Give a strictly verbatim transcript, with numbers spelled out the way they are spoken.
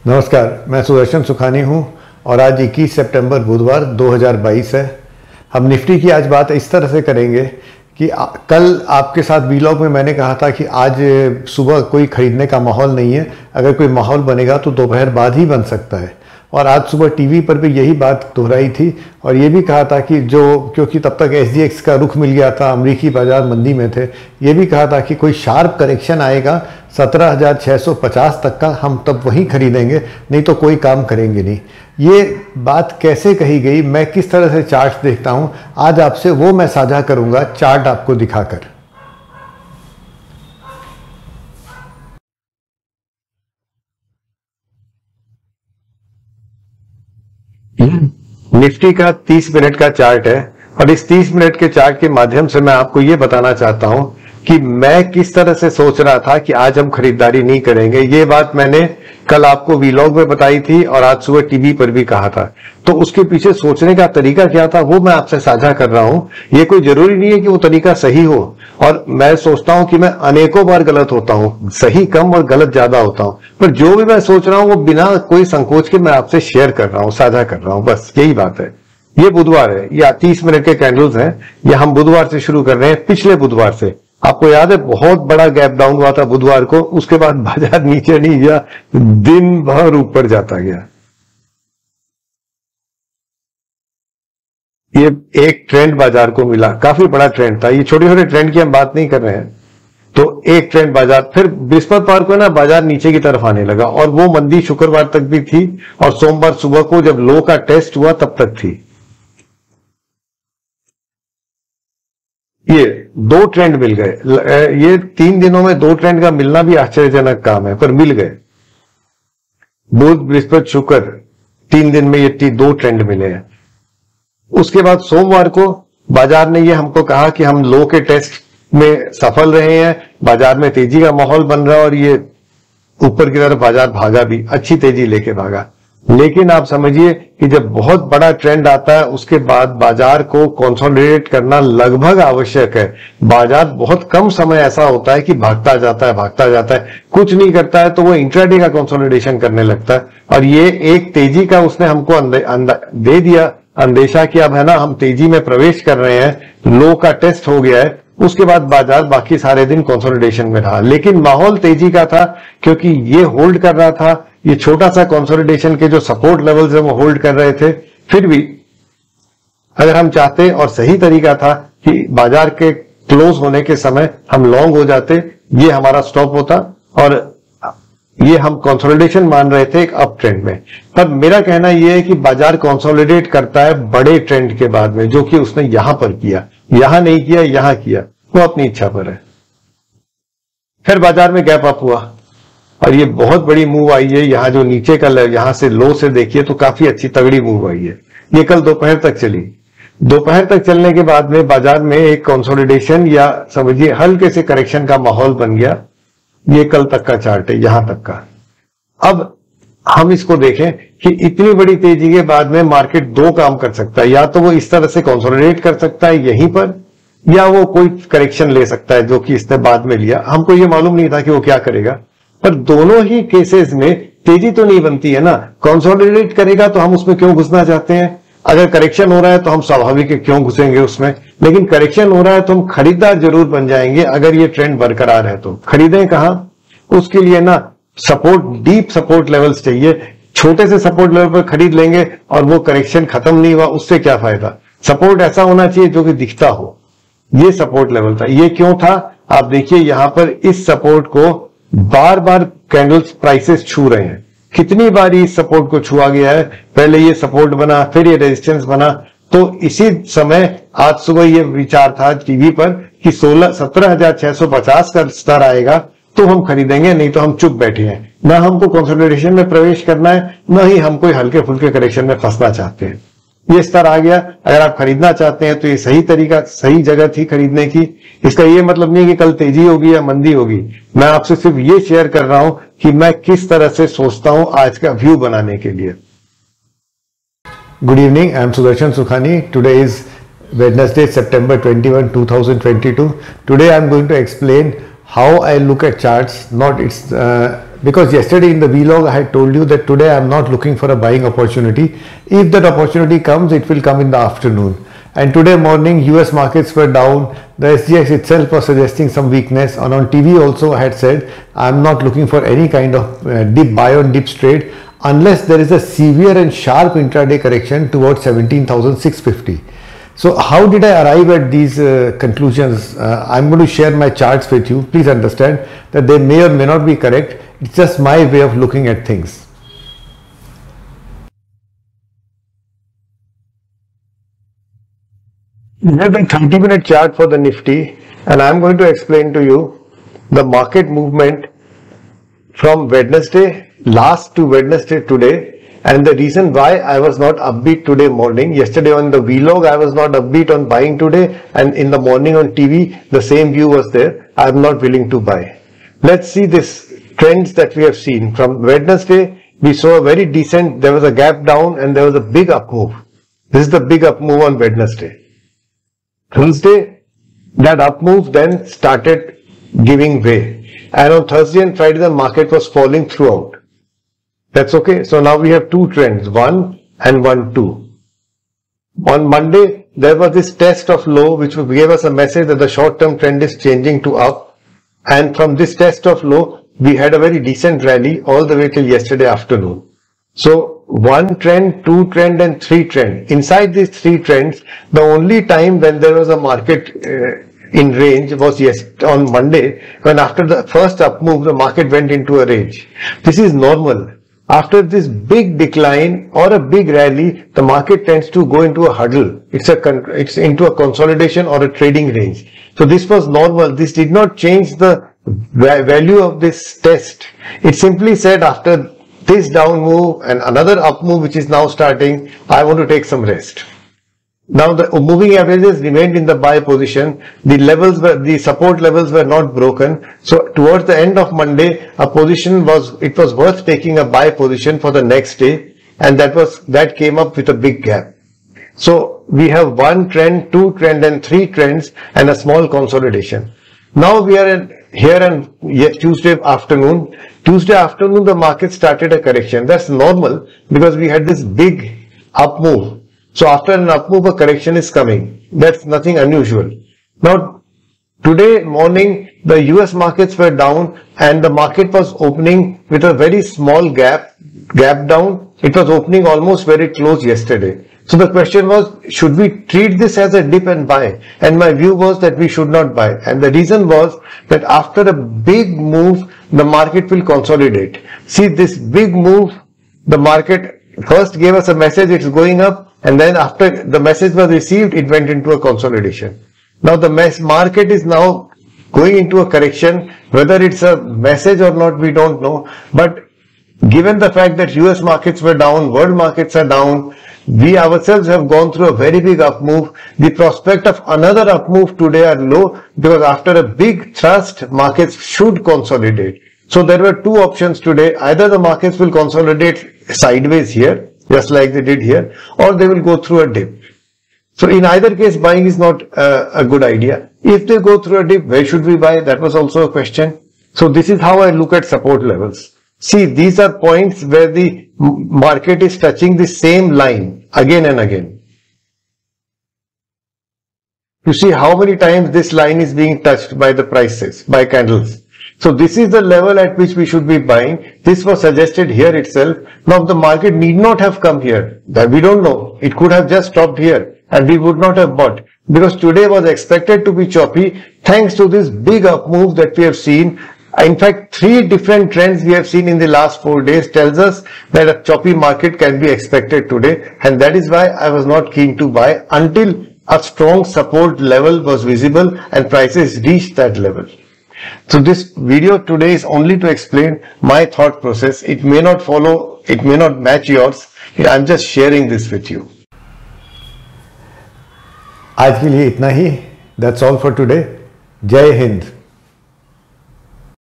नमस्कार, मैं सुदर्शन सुखानी हूं और आज इक्कीस सितंबर बुधवार दो हज़ार बाईस है। हम निफ्टी की आज बात इस तरह से करेंगे कि आ, कल आपके साथ वीलॉग में मैंने कहा था कि आज सुबह कोई खरीदने का माहौल नहीं है, अगर कोई माहौल बनेगा तो दोपहर बाद ही बन सकता है। और आज सुबह टीवी पर भी यही बात दोहराई थी और ये भी कहा था कि जो क्योंकि तब तक एस जी एक्स का रुख मिल गया था, अमरीकी बाजार मंदी में थे, ये भी कहा था कि कोई शार्प करेक्शन आएगा सत्रह हज़ार छः सौ पचास तक का, हम तब वहीं खरीदेंगे, नहीं तो कोई काम करेंगे नहीं। ये बात कैसे कही गई, मैं किस तरह से चार्ट देखता हूँ, आज आपसे वो मैं साझा करूँगा चार्ट आपको दिखाकर। निफ्टी का तीस मिनट का चार्ट है और इस तीस मिनट के चार्ट के माध्यम से मैं आपको ये बताना चाहता हूं कि मैं किस तरह से सोच रहा था कि आज हम खरीदारी नहीं करेंगे। ये बात मैंने कल आपको वीलॉग में बताई थी और आज सुबह टीवी पर भी कहा था। तो उसके पीछे सोचने का तरीका क्या था वो मैं आपसे साझा कर रहा हूं। ये कोई जरूरी नहीं है कि वो तरीका सही हो, और मैं सोचता हूं कि मैं अनेकों बार गलत होता हूं, सही कम और गलत ज्यादा होता हूं, पर जो भी मैं सोच रहा हूं वो बिना कोई संकोच के मैं आपसे शेयर कर रहा हूं, साझा कर रहा हूं, बस यही बात है। ये बुधवार है, या तीस मिनट के कैंडल्स हैं, या हम बुधवार से शुरू कर रहे हैं। पिछले बुधवार से आपको याद है बहुत बड़ा गैप डाउन हुआ था बुधवार को, उसके बाद बाजार नीचे नहीं गया, दिन भर ऊपर जाता गया। ये एक ट्रेंड बाजार को मिला, काफी बड़ा ट्रेंड था। ये छोटे छोटे ट्रेंड की हम बात नहीं कर रहे हैं। तो एक ट्रेंड बाजार, फिर बृहस्पतिवार को ना बाजार नीचे की तरफ आने लगा और वो मंदी शुक्रवार तक भी थी और सोमवार सुबह को जब लो का टेस्ट हुआ तब तक थी। ये दो ट्रेंड मिल गए। ये तीन दिनों में दो ट्रेंड का मिलना भी आश्चर्यजनक काम है, पर मिल गए। बुध बृहस्पति शुक्र तीन दिन में ये दो ट्रेंड मिले हैं। उसके बाद सोमवार को बाजार ने ये हमको कहा कि हम लो के टेस्ट में सफल रहे हैं, बाजार में तेजी का माहौल बन रहा है और ये ऊपर की तरफ बाजार भागा भी, अच्छी तेजी लेके भागा। लेकिन आप समझिए कि जब बहुत बड़ा ट्रेंड आता है उसके बाद बाजार को कंसोलिडेट करना लगभग आवश्यक है। बाजार बहुत कम समय ऐसा होता है कि भागता जाता है भागता जाता है, कुछ नहीं करता है, तो वो इंट्राडे का कंसोलिडेशन करने लगता है। और ये एक तेजी का उसने हमको अंदे, अंदे, दे दिया अंदेशा कि अब है ना हम तेजी में प्रवेश कर रहे हैं, लो का टेस्ट हो गया है। उसके बाद बाजार बाकी सारे दिन कंसोलिडेशन में रहा, लेकिन माहौल तेजी का था क्योंकि ये होल्ड कर रहा था। ये छोटा सा कंसोलिडेशन के जो सपोर्ट लेवल्स है वो होल्ड कर रहे थे। फिर भी अगर हम चाहते और सही तरीका था कि बाजार के क्लोज होने के समय हम लॉन्ग हो जाते, ये हमारा स्टॉप होता और ये हम कंसोलिडेशन मान रहे थे एक अप ट्रेंड में। पर मेरा कहना यह है कि बाजार कंसोलिडेट करता है बड़े ट्रेंड के बाद में, जो कि उसने यहां पर किया, यहां नहीं किया, यहां किया, वो अपनी इच्छा पर है। फिर बाजार में गैप अप हुआ और ये बहुत बड़ी मूव आई है। यहां जो नीचे का यहां से लो से देखिए तो काफी अच्छी तगड़ी मूव आई है। ये कल दोपहर तक चली। दोपहर तक चलने के बाद में बाजार में एक कंसोलिडेशन या समझिए हल्के से करेक्शन का माहौल बन गया। ये कल तक का चार्ट है, यहां तक का। अब हम इसको देखें कि इतनी बड़ी तेजी के बाद में मार्केट दो काम कर सकता है, या तो वो इस तरह से कंसोलिडेट कर सकता है यहीं पर, या वो कोई करेक्शन ले सकता है, जो कि इसने बाद में लिया। हमको ये मालूम नहीं था कि वो क्या करेगा, पर दोनों ही केसेस में तेजी तो नहीं बनती है ना। कंसोलिडेट करेगा तो हम उसमें क्यों घुसना चाहते हैं, अगर करेक्शन हो रहा है तो हम स्वाभाविक है क्यों घुसेंगे उसमें। लेकिन करेक्शन हो रहा है तो हम खरीदार जरूर बन जाएंगे अगर ये ट्रेंड बरकरार है तो। खरीदें कहां, उसके लिए ना सपोर्ट, डीप सपोर्ट लेवल्स चाहिए। छोटे से सपोर्ट लेवल पर खरीद लेंगे और वो करेक्शन खत्म नहीं हुआ, उससे क्या फायदा। सपोर्ट ऐसा होना चाहिए जो कि दिखता हो। ये सपोर्ट लेवल था। ये क्यों था, आप देखिए यहां पर इस सपोर्ट को बार बार कैंडल्स प्राइसेस छू रहे हैं। कितनी बार इस सपोर्ट को छुआ गया है, पहले ये सपोर्ट बना, फिर ये रेजिस्टेंस बना। तो इसी समय आज सुबह ये विचार था टीवी पर कि सोलह सत्रह हजार छह सौ पचास का स्तर आएगा तो हम खरीदेंगे, नहीं तो हम चुप बैठे हैं। ना हमको कंसोलिडेशन में प्रवेश करना है, ना ही हम कोई हल्के फुल्के करेक्शन में फंसना चाहते हैं। ये स्तर आ गया, अगर आप खरीदना चाहते हैं तो ये सही तरीका, सही जगह थी खरीदने की। इसका ये मतलब नहीं कि कल तेजी होगी या मंदी होगी। मैं आपसे सिर्फ ये शेयर कर रहा हूं कि मैं किस तरह से सोचता हूं आज का व्यू बनाने के लिए। Good evening, I am Sudarshan Sukhani. Today is Wednesday, September twenty-first, two thousand twenty-two. Today I am going to explain how I look at charts, not its uh, because yesterday in the vlog I had told you that today I am not looking for a buying opportunity. If that opportunity comes, it will come in the afternoon. And today morning U S markets were down. The S G X itself was suggesting some weakness, and on T V also I had said I am not looking for any kind of uh, dip buy on dips trade unless there is a severe and sharp intraday correction towards seventeen thousand six hundred fifty. So how did I arrive at these uh, conclusions? Uh, I'm going to share my charts with you. Please understand that they may or may not be correct. It's just my way of looking at things. We have the thirty minute chart for the Nifty, and I'm going to explain to you the market movement from Wednesday last to Wednesday today. And the reason why I was not upbeat today morning, yesterday on the vlog I was not upbeat on buying today, and in the morning on T V the same view was there. I am not willing to buy. Let's see this trends that we have seen. From Wednesday we saw a very decent, there was a gap down and there was a big up move. This is the big up move on Wednesday. Thursday that up move then started giving way, and on Thursday and Friday the market was falling throughout. That's okay. So now we have two trends, one and one, two. On Monday, there was this test of low which gave us a message that the short-term trend is changing to up. And from this test of low, we had a very decent rally all the way till yesterday afternoon. So one trend, two trend and three trend. Inside these three trends, the only time when there was a market uh, in range was yes on Monday, when after the first up move, the market went into a range. This is normal. After this big decline or a big rally, the market tends to go into a huddle. It's a it's into a consolidation or a trading range. So this was normal. This did not change the value of this test. It simply said after this down move and another up move which is now starting, I want to take some rest. Now the moving averages remained in the buy position. The levels were, the support levels were not broken. So towards the end of Monday, a position was, it was worth taking a buy position for the next day, and that was, that came up with a big gap. So we have one trend, two trend and three trends and a small consolidation. Now we are in, here on Tuesday afternoon. Tuesday afternoon the market started a correction. That's normal because we had this big up move. So after an up move, a correction is coming. That's nothing unusual. Now, today morning, the U S markets were down and the market was opening with a very small gap, gap down. It was opening almost very close yesterday. So the question was, should we treat this as a dip and buy? And my view was that we should not buy. And the reason was that after a big move, the market will consolidate. See, this big move, the market first gave us a message, it's going up. And then after the message was received, it went into a consolidation. Now the market is now going into a correction. Whether it's a message or not, we don't know. But given the fact that U S markets were down, world markets are down, we ourselves have gone through a very big up move. The prospect of another up move today are low because after a big thrust, markets should consolidate. So there were two options today. Either the markets will consolidate sideways here, just like they did here, or they will go through a dip. So in either case, buying is not uh, a good idea. If they go through a dip, where should we buy? That was also a question. So this is how I look at support levels. See, these are points where the market is touching the same line again and again. You see how many times this line is being touched by the prices, by candles. So this is the level at which we should be buying. This was suggested here itself. Now the market need not have come here. That we don't know. It could have just stopped here and we would not have bought. Because today was expected to be choppy thanks to this big up move that we have seen. In fact, three different trends we have seen in the last four days tells us that a choppy market can be expected today. And that is why I was not keen to buy until a strong support level was visible and prices reached that level. So this video today is only to explain my thought process. It may not follow, it may not match yours. I'm just sharing this with you. आज के लिए इतना ही. That's all for today. Jai Hind.